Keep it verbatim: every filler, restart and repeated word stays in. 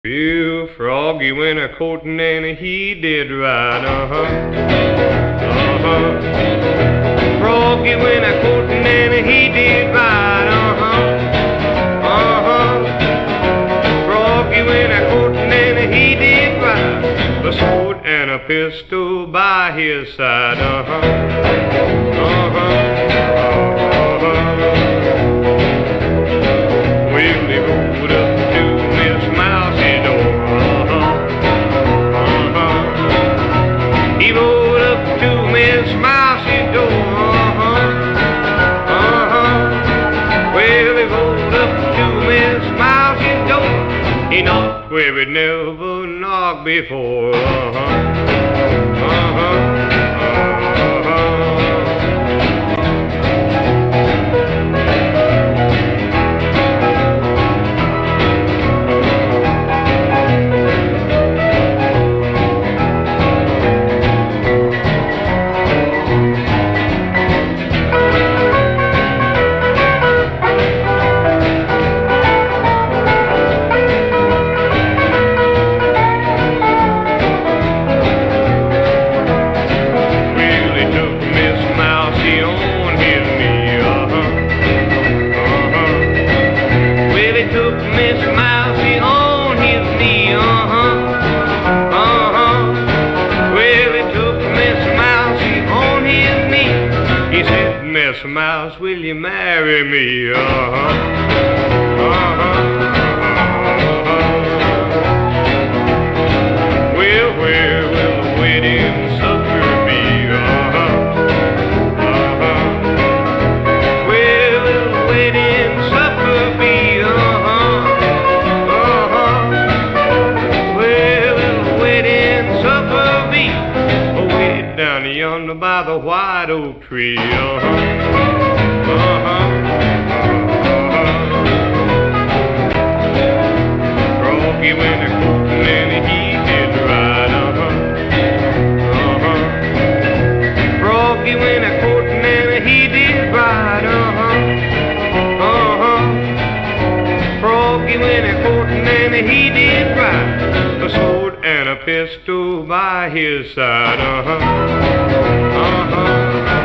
Well, Froggy went a courtin' and he did right, uh-huh, uh-huh. Froggy went a courtin' and he did right, uh-huh, uh-huh. Froggy went a courtin' and he did right, a sword and a pistol by his side, uh-huh, uh-huh, uh-huh. Well, he rode up to Miss Mousy's door, uh-huh, uh-huh. He rode up to Miss Mousy's door, uh-huh, uh-huh. Well, he rode up to Miss Mousy's door. He knocked where he'd never knocked before, uh-huh, uh-huh, uh-huh. Miss Mousy on his knee, uh-huh, uh-huh. Well, he took Miss Mousy on his knee. He said, Miss Mouse, will you marry me, uh-huh, uh-huh, uh-huh. Well, where will the wedding supper be, uh-huh, uh-huh. Where will the wedding supper be, uh-huh. Down yonder by the white oak tree, uh-huh, uh-huh, uh-huh. Froggy went a courtin' and he did right, uh-huh, uh-huh. Froggy went a courtin' and he did right, uh-huh, uh-huh. Froggy went a courtin' and he did right, a sword and a pistol by his side, uh-huh, uh-huh.